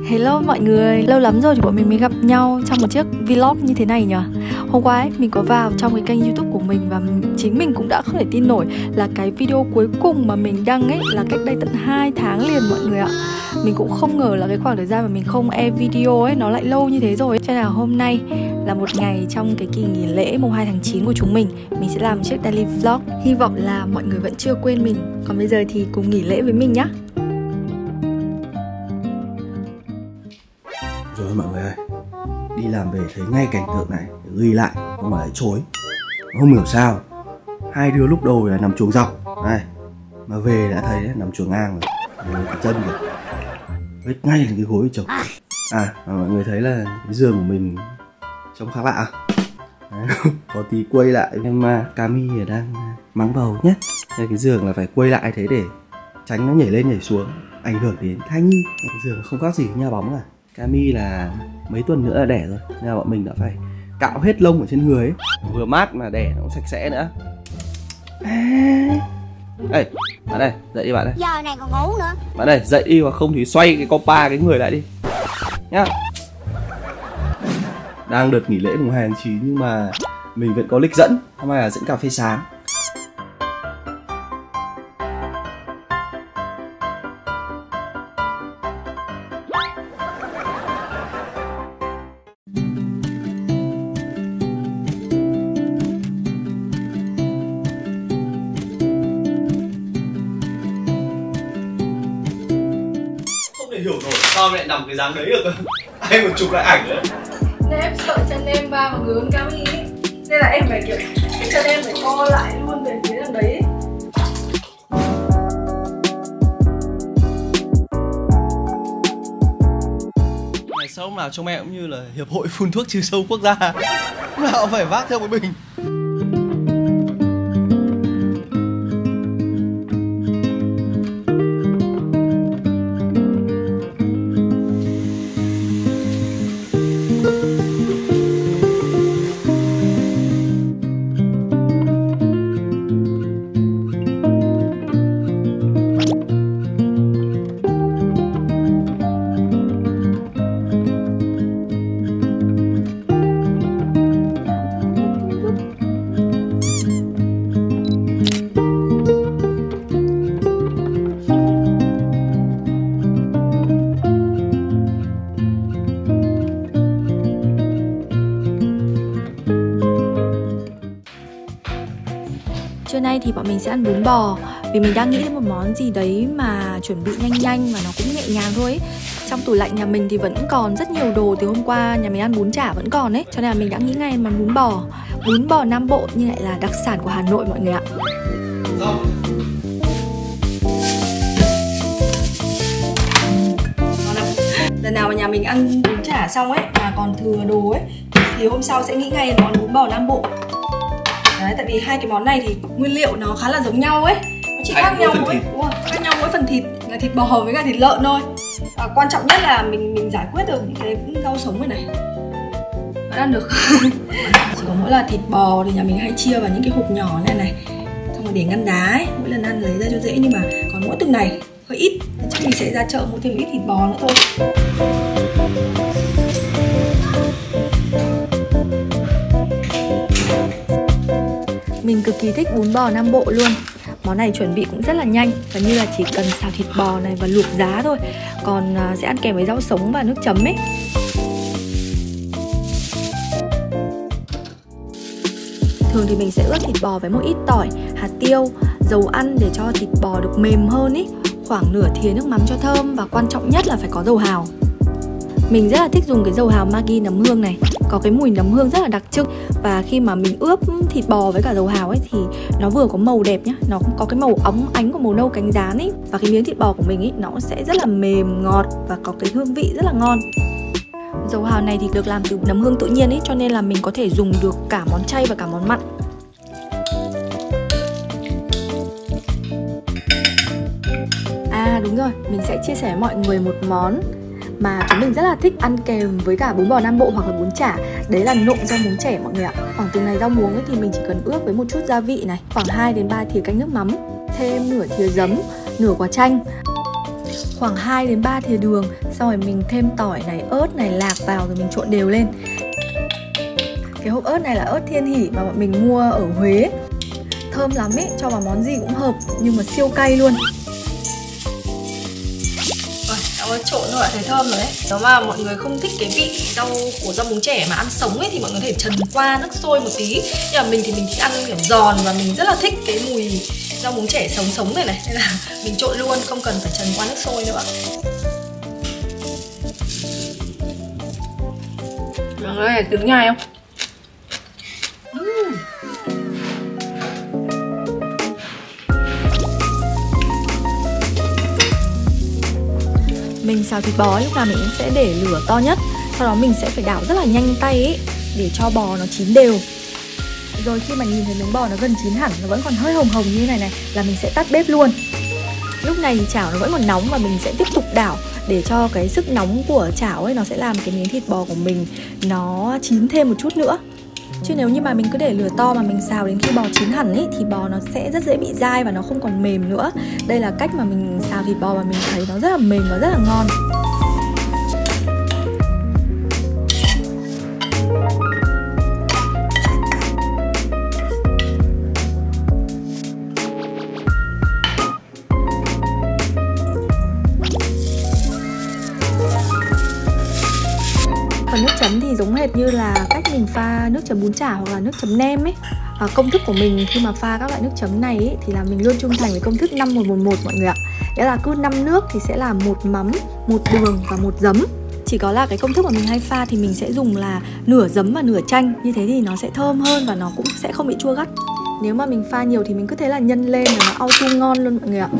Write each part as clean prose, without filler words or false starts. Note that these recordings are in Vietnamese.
Hello mọi người, lâu lắm rồi thì bọn mình mới gặp nhau trong một chiếc vlog như thế này nhỉ. Hôm qua ấy, mình có vào trong cái kênh YouTube của mình và chính mình cũng đã không thể tin nổi là cái video cuối cùng mà mình đăng ấy là cách đây tận 2 tháng liền mọi người ạ. Mình cũng không ngờ là cái khoảng thời gian mà mình không air video ấy nó lại lâu như thế rồi. Cho nên là hôm nay là một ngày trong cái kỳ nghỉ lễ mùng 2 tháng 9 của chúng mình sẽ làm một chiếc daily vlog. Hy vọng là mọi người vẫn chưa quên mình. Còn bây giờ thì cùng nghỉ lễ với mình nhá. Rồi mọi người ơi, đi làm về thấy ngay cảnh tượng này, ghi lại, không phải chối. Không hiểu sao hai đứa lúc đầu là nằm chuồng dọc này, mà về đã thấy đấy, nằm chuồng ngang rồi, cái chân rồi, vết ngay lên cái gối chồng. Mọi người thấy là cái giường của mình trông khá lạ. Đấy, có tí quay lại nhưng mà Cami đang mắng bầu nhé. Cái giường là phải quay lại thế để tránh nó nhảy lên nhảy xuống, ảnh hưởng đến thai nhi. Cái giường không khác gì nhà bóng cả. Cami là mấy tuần nữa là đẻ rồi, nên là bọn mình đã phải cạo hết lông ở trên người ấy. Vừa mát mà đẻ nó cũng sạch sẽ nữa. Ê, bạn ơi, dậy đi bạn ơi. Giờ này còn ngủ nữa. Bạn ơi, dậy đi, hoặc không thì xoay cái copa cái người lại đi nhá. Đang đợt nghỉ lễ mùng 2 tháng 9 nhưng mà mình vẫn có lịch dẫn. Hôm nay là dẫn cà phê sáng. Hiểu nổi sao lại nằm cái dáng đấy được. Ai mà chụp lại ảnh đấy. Nên em sợ chân em va vào người con Cami ấy. Nên là em phải kiểu cái chân em phải co lại luôn về phía đằng đấy ấy. Ngày sau lúc nào trông em cũng như là hiệp hội phun thuốc trừ sâu quốc gia. Lúc nào phải vác theo một bình. Trưa nay thì bọn mình sẽ ăn bún bò. Vì mình đang nghĩ đến một món gì đấy mà chuẩn bị nhanh nhanh mà nó cũng nhẹ nhàng thôi ấy. Trong tủ lạnh nhà mình thì vẫn còn rất nhiều đồ từ hôm qua nhà mình ăn bún chả vẫn còn ấy. Cho nên là mình đã nghĩ ngay món bún bò. Bún bò Nam Bộ nhưng lại là đặc sản của Hà Nội mọi người ạ. Lần nào mà nhà mình ăn bún chả xong ấy mà còn thừa đồ ấy thì hôm sau sẽ nghĩ ngay món bún bò Nam Bộ. Đấy, tại vì hai cái món này thì nguyên liệu nó khá là giống nhau ấy, nó chỉ khác nhau mỗi phần thịt là thịt bò với cả thịt lợn thôi. Quan trọng nhất là mình giải quyết được những cái rau sống này vẫn ăn được. Chỉ có mỗi là thịt bò thì nhà mình hay chia vào những cái hộp nhỏ này này, xong rồi để ngăn đá ấy, mỗi lần ăn lấy ra cho dễ. Nhưng mà còn mỗi tuần này hơi ít, chắc mình sẽ ra chợ mua thêm ít thịt bò nữa thôi. Mình cực kỳ thích bún bò Nam Bộ luôn. Món này chuẩn bị cũng rất là nhanh, gần như là chỉ cần xào thịt bò này và luộc giá thôi. Còn sẽ ăn kèm với rau sống và nước chấm ấy. Thường thì mình sẽ ướp thịt bò với một ít tỏi, hạt tiêu, dầu ăn để cho thịt bò được mềm hơn ý. Khoảng nửa thìa nước mắm cho thơm và quan trọng nhất là phải có dầu hào. Mình rất là thích dùng cái dầu hào Maggi nấm hương này, có cái mùi nấm hương rất là đặc trưng. Và khi mà mình ướp thịt bò với cả dầu hào ấy thì nó vừa có màu đẹp nhá, nó cũng có cái màu óng ánh của màu nâu cánh gián ấy. Và cái miếng thịt bò của mình ấy nó sẽ rất là mềm, ngọt và có cái hương vị rất là ngon. Dầu hào này thì được làm từ nấm hương tự nhiên ấy, cho nên là mình có thể dùng được cả món chay và cả món mặn. Đúng rồi, mình sẽ chia sẻ với mọi người một món mà chúng mình rất là thích ăn kèm với cả bún bò Nam Bộ hoặc là bún chả. Đấy là nộm rau muống trẻ mọi người ạ. Khoảng từng này rau muống ấy thì mình chỉ cần ướp với một chút gia vị này, khoảng 2 đến 3 thìa canh nước mắm, thêm nửa thìa giấm, nửa quả chanh, khoảng 2 đến 3 thìa đường. Xong rồi mình thêm tỏi này, ớt này, lạc vào rồi mình trộn đều lên. Cái hộp ớt này là ớt Thiên Hỷ mà bọn mình mua ở Huế. Thơm lắm ấy, cho vào món gì cũng hợp, nhưng mà siêu cay luôn. Rồi, trộn thôi, thấy thơm rồi đấy. Nếu mà mọi người không thích cái vị rau của rau muống trẻ mà ăn sống ấy thì mọi người có thể trần qua nước sôi một tí. Nhưng mà mình thì mình thích ăn kiểu giòn và mình rất là thích cái mùi rau muống trẻ sống này nên là mình trộn luôn, không cần phải trần qua nước sôi nữa. Mọi người thấy tiếng nhai không? Mình xào thịt bò lúc nào mình cũng sẽ để lửa to nhất. Sau đó mình sẽ phải đảo rất là nhanh tay ấy, để cho bò nó chín đều. Rồi khi mà nhìn thấy miếng bò nó gần chín hẳn, nó vẫn còn hơi hồng hồng như thế này là mình sẽ tắt bếp luôn. Lúc này thì chảo nó vẫn còn nóng và mình sẽ tiếp tục đảo để cho cái sức nóng của chảo ấy nó sẽ làm cái miếng thịt bò của mình nó chín thêm một chút nữa. Chứ nếu như mà mình cứ để lửa to mà mình xào đến khi bò chín hẳn ấy thì bò nó sẽ rất dễ bị dai và nó không còn mềm nữa. Đây là cách mà mình xào thịt bò và mình thấy nó rất là mềm và rất là ngon. Còn nước chấm thì giống hệt như là cách mình pha nước chấm bún chả hoặc là nước chấm nem ấy. Công thức của mình khi mà pha các loại nước chấm này ấy, thì là mình luôn trung thành với công thức 5-1-1-1 mọi người ạ. Nghĩa là cứ 5 nước thì sẽ là 1 mắm, 1 đường và 1 giấm. Chỉ có là cái công thức mà mình hay pha thì mình sẽ dùng là nửa giấm và nửa chanh. Như thế thì nó sẽ thơm hơn và nó cũng sẽ không bị chua gắt. Nếu mà mình pha nhiều thì mình cứ thế là nhân lên và nó auto ngon luôn mọi người ạ.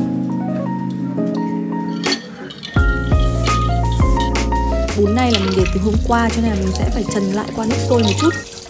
Bún này là mình để từ hôm qua cho nên là mình sẽ phải trần lại qua nước sôi một chút.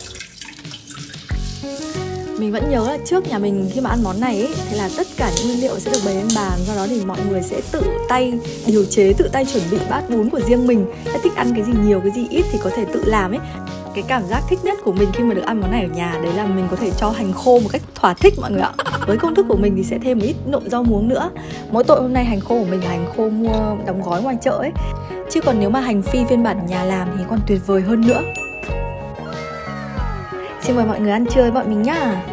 Mình vẫn nhớ là trước nhà mình khi mà ăn món này ấy, thì là tất cả những nguyên liệu sẽ được bày lên bàn. Do đó thì mọi người sẽ tự tay điều chế, tự tay chuẩn bị bát bún của riêng mình. Đã thích ăn cái gì nhiều, cái gì ít thì có thể tự làm ấy. Cái cảm giác thích nhất của mình khi mà được ăn món này ở nhà đấy là mình có thể cho hành khô một cách thỏa thích mọi người ạ. Với công thức của mình thì sẽ thêm một ít nộm rau muống nữa. Mỗi tội hôm nay hành khô của mình là hành khô mua đóng gói ngoài chợ ấy. Chứ còn nếu mà hành phi phiên bản nhà làm thì còn tuyệt vời hơn nữa. Xin mời mọi người ăn trưa với bọn mình nhá.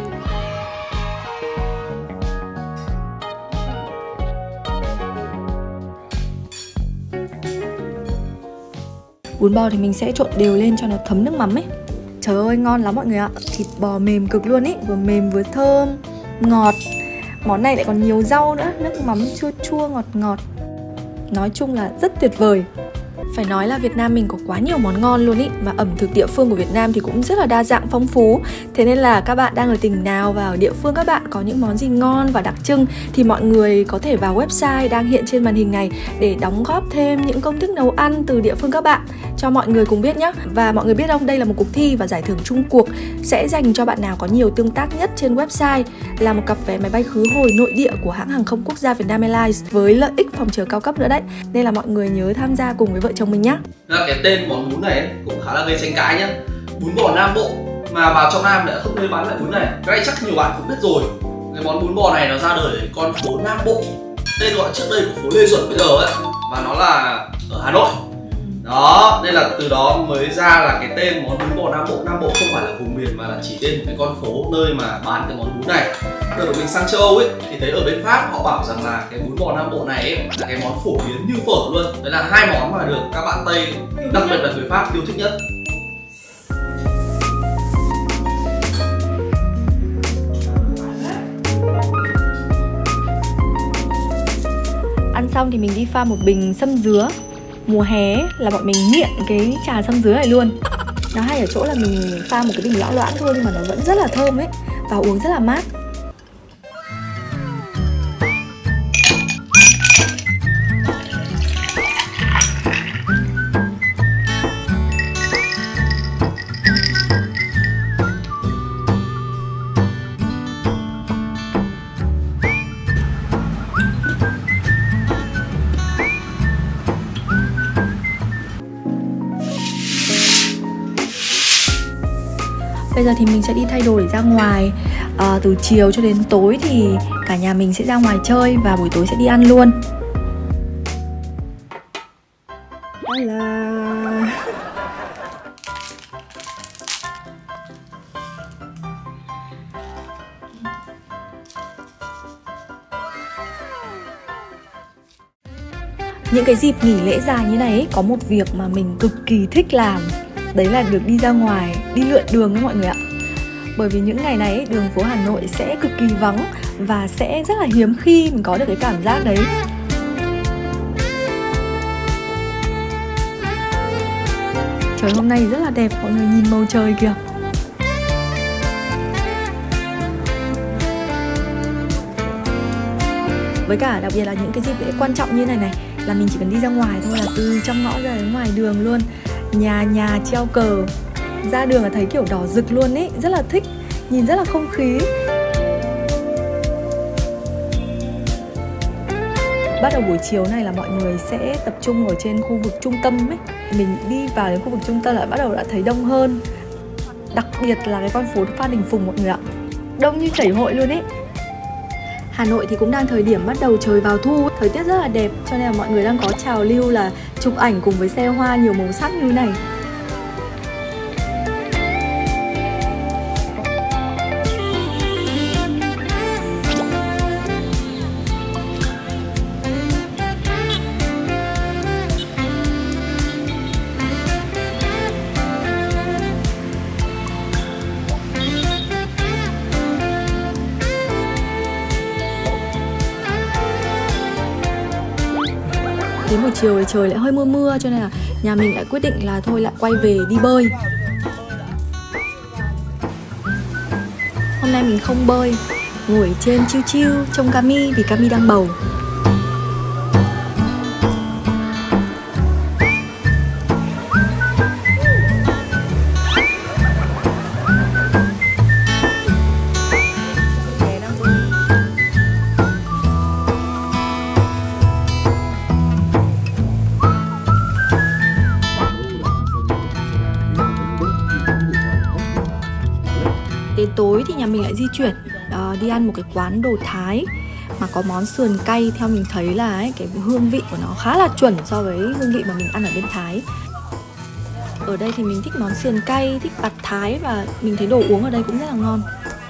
Bún bò thì mình sẽ trộn đều lên cho nó thấm nước mắm ấy. Trời ơi ngon lắm mọi người ạ. Thịt bò mềm cực luôn ấy. Vừa mềm vừa thơm, ngọt. Món này lại còn nhiều rau nữa. Nước mắm chua chua ngọt ngọt. Nói chung là rất tuyệt vời. Phải nói là Việt Nam mình có quá nhiều món ngon luôn ý. Và ẩm thực địa phương của Việt Nam thì cũng rất là đa dạng phong phú. Thế nên là các bạn đang ở tỉnh nào và ở địa phương các bạn có những món gì ngon và đặc trưng thì mọi người có thể vào website đang hiện trên màn hình này để đóng góp thêm những công thức nấu ăn từ địa phương các bạn cho mọi người cùng biết nhé. Và mọi người biết không, đây là một cuộc thi và giải thưởng chung cuộc sẽ dành cho bạn nào có nhiều tương tác nhất trên website là một cặp vé máy bay khứ hồi nội địa của hãng hàng không quốc gia Vietnam Airlines với lợi ích phòng chờ cao cấp nữa đấy. Nên là mọi người nhớ tham gia cùng với vợ chồng mình nhá. Cái tên món bún này ấy, cũng khá là gây tranh cãi nhá. Bún bò Nam Bộ mà vào trong Nam lại không nơi bán lại bún này. Cái này chắc nhiều bạn cũng biết rồi. Cái món bún bò này nó ra đời ở con phố Nam Bộ, tên gọi trước đây của phố Lê Duẩn bây giờ ấy, và nó là ở Hà Nội. Đó, nên là từ đó mới ra là cái tên món bún bò Nam Bộ. Nam Bộ không phải là vùng miền mà là chỉ tên một cái con phố nơi mà bán cái món bún này. Đợt mình sang châu Âu ấy thì thấy ở bên Pháp họ bảo rằng là cái bún bò Nam Bộ này ấy, là cái món phổ biến như phở luôn. Đấy là hai món mà được các bạn Tây, đặc biệt là người Pháp yêu thích nhất. Ăn xong thì mình đi pha một bình sâm dứa. Mùa hè là bọn mình nghiện cái trà sâm dứa này luôn. Nó hay ở chỗ là mình pha một cái bình lão loãng thôi nhưng mà nó vẫn rất là thơm ấy và uống rất là mát. Bây giờ thì mình sẽ đi thay đồ để ra ngoài. Từ chiều cho đến tối thì cả nhà mình sẽ ra ngoài chơi và buổi tối sẽ đi ăn luôn. la. Những cái dịp nghỉ lễ dài như này ấy, có một việc mà mình cực kỳ thích làm. Đấy là được đi ra ngoài, đi lượn đường đó mọi người ạ. Bởi vì những ngày này ấy, đường phố Hà Nội sẽ cực kỳ vắng và sẽ rất là hiếm khi mình có được cái cảm giác đấy. Trời hôm nay rất là đẹp, mọi người nhìn màu trời kìa. Với cả đặc biệt là những cái dịp lễ quan trọng như này này là mình chỉ cần đi ra ngoài thôi, là từ trong ngõ ra đến ngoài đường luôn. Nhà nhà treo cờ, ra đường là thấy kiểu đỏ rực luôn ấy, rất là thích, nhìn rất là không khí. Bắt đầu buổi chiều này là mọi người sẽ tập trung ở trên khu vực trung tâm ấy. Mình đi vào đến khu vực trung tâm là bắt đầu đã thấy đông hơn. Đặc biệt là cái con phố Phan Đình Phùng mọi người ạ, đông như chảy hội luôn ấy. Hà Nội thì cũng đang thời điểm bắt đầu trời vào thu, thời tiết rất là đẹp, cho nên là mọi người đang có trào lưu là chụp ảnh cùng với xe hoa nhiều màu sắc như thế này. Đến buổi chiều thì trời lại hơi mưa mưa, cho nên là nhà mình lại quyết định là thôi lại quay về đi bơi. Hôm nay mình không bơi, ngồi trên chill chill trông Cami vì Cami đang bầu. Đến tối thì nhà mình lại di chuyển đi ăn một cái quán đồ Thái mà có món sườn cay. Theo mình thấy là ấy, cái hương vị của nó khá là chuẩn so với hương vị mà mình ăn ở bên Thái. Ở đây thì mình thích món sườn cay, thích bạt Thái và mình thấy đồ uống ở đây cũng rất là ngon.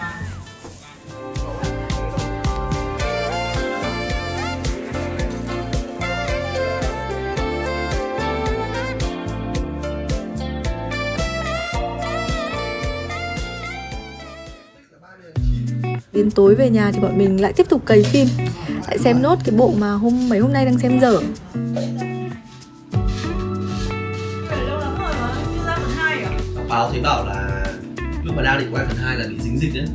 Đến tối về nhà thì bọn mình lại tiếp tục cày phim, lại xem nốt cái bộ mà mấy hôm nay đang xem dở. Báo thấy bảo là lúc mà đang định quay phần 2 là bị dính dịch đấy.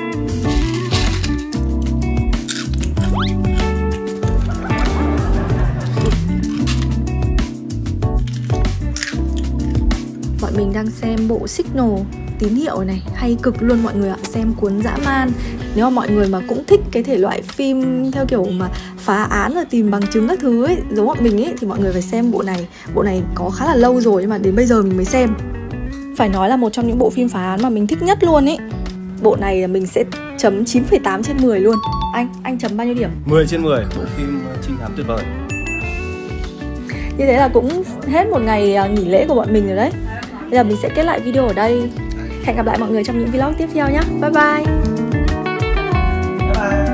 Bọn mình đang xem bộ Signal, tín hiệu này, hay cực luôn mọi người ạ, xem cuốn dã man. Nếu mà mọi người mà cũng thích cái thể loại phim theo kiểu mà phá án và tìm bằng chứng các thứ ấy, giống bọn mình ấy, thì mọi người phải xem bộ này. Bộ này có khá là lâu rồi nhưng mà đến bây giờ mình mới xem. Phải nói là một trong những bộ phim phá án mà mình thích nhất luôn ấy. Bộ này là mình sẽ chấm 9,8 trên 10 luôn. Anh chấm bao nhiêu điểm? 10 trên 10, bộ phim trinh thám tuyệt vời. Như thế là cũng hết một ngày nghỉ lễ của bọn mình rồi đấy. Bây giờ mình sẽ kết lại video ở đây. Hẹn gặp lại mọi người trong những vlog tiếp theo nhé. Bye bye. Bye bye.